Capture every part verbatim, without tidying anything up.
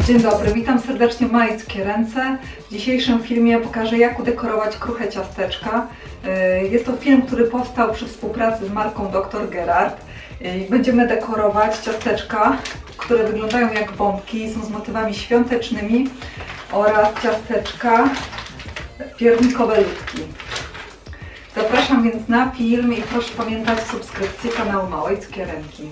Dzień dobry, witam serdecznie w mojej cukierence. W dzisiejszym filmie pokażę, jak udekorować kruche ciasteczka. Jest to film, który powstał przy współpracy z marką doktor Gerard. Będziemy dekorować ciasteczka, które wyglądają jak bombki, są z motywami świątecznymi, oraz ciasteczka piernikowe ludki. Zapraszam więc na film i proszę pamiętać o subskrypcji kanału Małej Cukierenki.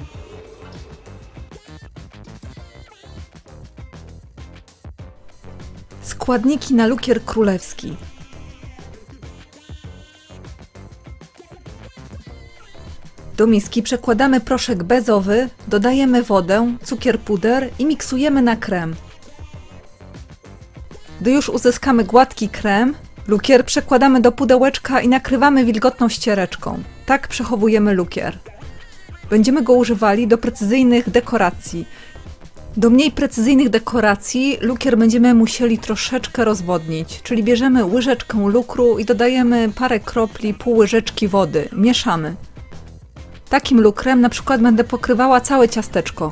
Składniki na lukier królewski. Do miski przekładamy proszek bezowy, dodajemy wodę, cukier puder i miksujemy na krem. Gdy już uzyskamy gładki krem, lukier przekładamy do pudełeczka i nakrywamy wilgotną ściereczką. Tak przechowujemy lukier. Będziemy go używali do precyzyjnych dekoracji. Do mniej precyzyjnych dekoracji lukier będziemy musieli troszeczkę rozwodnić, czyli bierzemy łyżeczkę lukru i dodajemy parę kropli pół łyżeczki wody. Mieszamy. Takim lukrem na przykład będę pokrywała całe ciasteczko.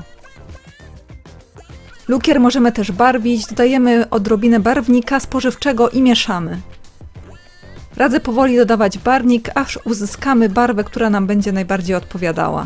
Lukier możemy też barwić, dodajemy odrobinę barwnika spożywczego i mieszamy. Radzę powoli dodawać barwnik, aż uzyskamy barwę, która nam będzie najbardziej odpowiadała.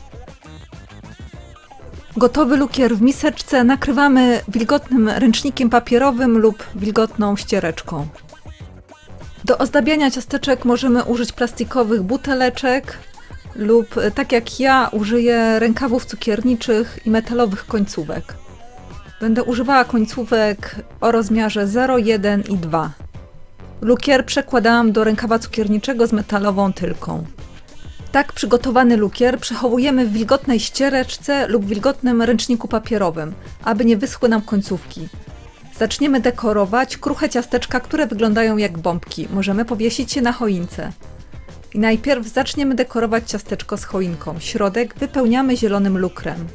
Gotowy lukier w miseczce nakrywamy wilgotnym ręcznikiem papierowym lub wilgotną ściereczką. Do ozdabiania ciasteczek możemy użyć plastikowych buteleczek lub, tak jak ja, użyję rękawów cukierniczych i metalowych końcówek. Będę używała końcówek o rozmiarze zero, jeden i dwa. Lukier przekładałam do rękawa cukierniczego z metalową tylką. Tak przygotowany lukier przechowujemy w wilgotnej ściereczce lub wilgotnym ręczniku papierowym, aby nie wyschły nam końcówki. Zaczniemy dekorować kruche ciasteczka, które wyglądają jak bombki. Możemy powiesić je na choince. I najpierw zaczniemy dekorować ciasteczko z choinką. Środek wypełniamy zielonym lukrem.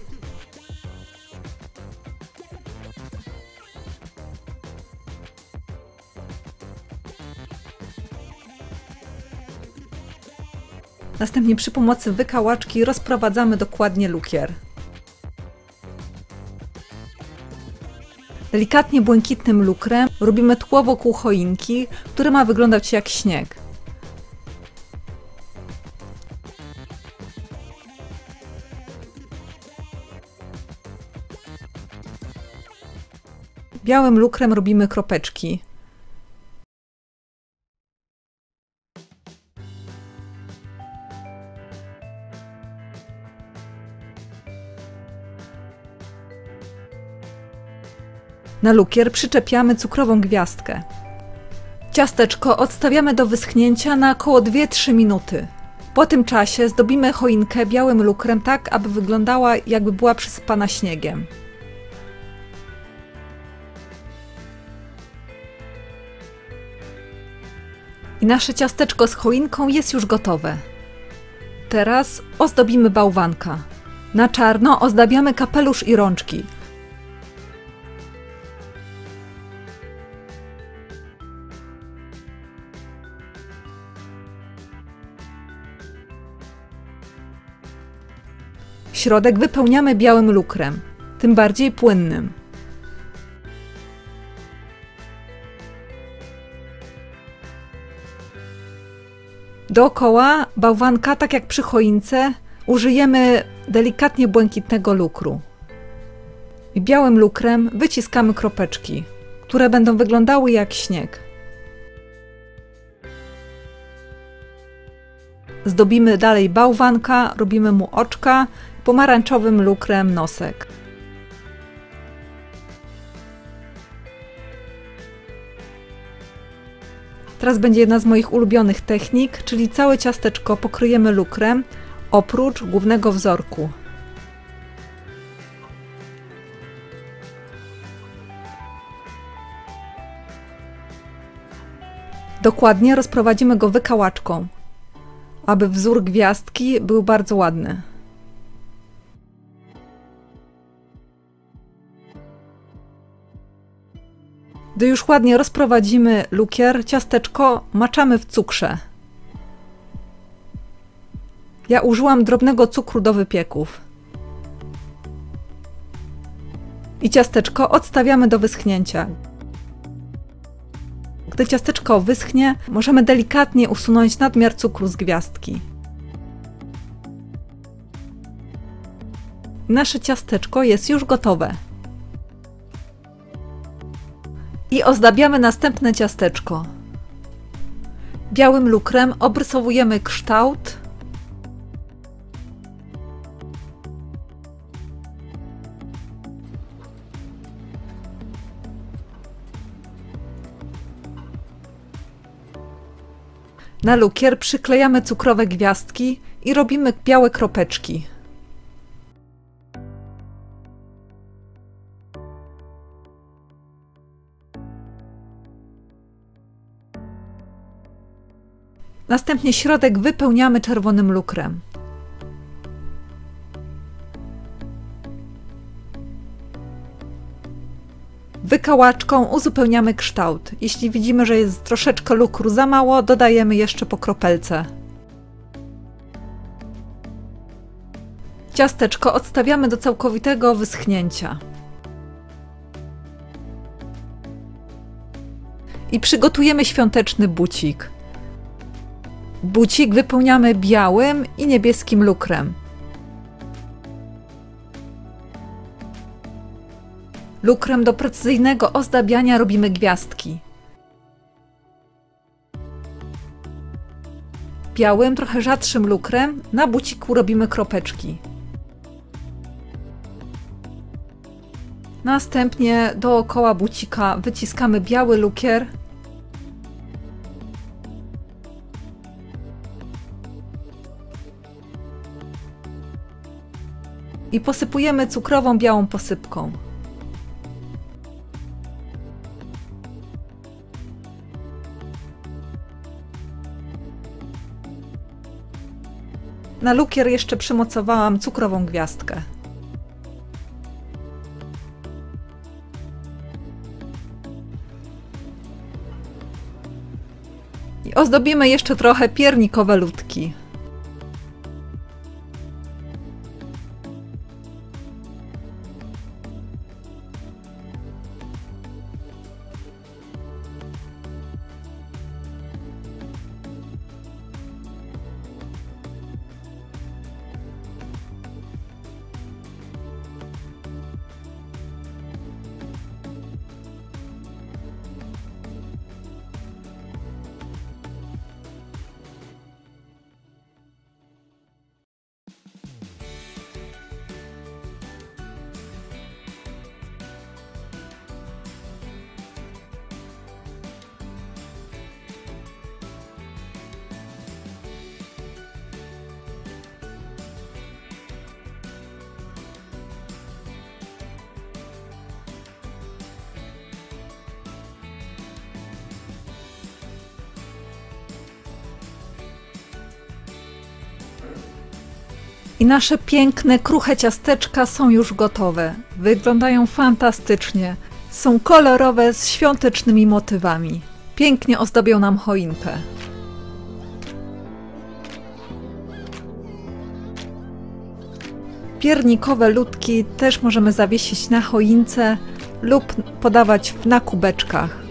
Następnie przy pomocy wykałaczki rozprowadzamy dokładnie lukier. Delikatnie błękitnym lukrem robimy tło wokół choinki, które ma wyglądać jak śnieg. Białym lukrem robimy kropeczki. Na lukier przyczepiamy cukrową gwiazdkę. Ciasteczko odstawiamy do wyschnięcia na około dwie do trzech minuty. Po tym czasie zdobimy choinkę białym lukrem tak, aby wyglądała, jakby była przysypana śniegiem. I nasze ciasteczko z choinką jest już gotowe. Teraz ozdobimy bałwanka. Na czarno ozdabiamy kapelusz i rączki. Środek wypełniamy białym lukrem, tym bardziej płynnym. Dookoła bałwanka, tak jak przy choince, użyjemy delikatnie błękitnego lukru. I białym lukrem wyciskamy kropeczki, które będą wyglądały jak śnieg. Zdobimy dalej bałwanka, robimy mu oczka, pomarańczowym lukrem nosek. Teraz będzie jedna z moich ulubionych technik, czyli całe ciasteczko pokryjemy lukrem, oprócz głównego wzorku. Dokładnie rozprowadzimy go wykałaczką, aby wzór gwiazdki był bardzo ładny. Gdy już ładnie rozprowadzimy lukier, ciasteczko maczamy w cukrze. Ja użyłam drobnego cukru do wypieków. I ciasteczko odstawiamy do wyschnięcia. Gdy ciasteczko wyschnie, możemy delikatnie usunąć nadmiar cukru z gwiazdki. Nasze ciasteczko jest już gotowe. I ozdabiamy następne ciasteczko. Białym lukrem obrysowujemy kształt. Na lukier przyklejamy cukrowe gwiazdki i robimy białe kropeczki. Następnie środek wypełniamy czerwonym lukrem. Wykałaczką uzupełniamy kształt. Jeśli widzimy, że jest troszeczkę lukru za mało, dodajemy jeszcze po kropelce. Ciasteczko odstawiamy do całkowitego wyschnięcia. I przygotujemy świąteczny bucik. Bucik wypełniamy białym i niebieskim lukrem. Lukrem do precyzyjnego ozdabiania robimy gwiazdki. Białym, trochę rzadszym lukrem na buciku robimy kropeczki. Następnie dookoła bucika wyciskamy biały lukier. I posypujemy cukrową białą posypką. Na lukier jeszcze przymocowałam cukrową gwiazdkę. I ozdobimy jeszcze trochę piernikowe ludki. I nasze piękne, kruche ciasteczka są już gotowe. Wyglądają fantastycznie. Są kolorowe z świątecznymi motywami. Pięknie ozdobią nam choinkę. Piernikowe ludki też możemy zawiesić na choince lub podawać na kubeczkach.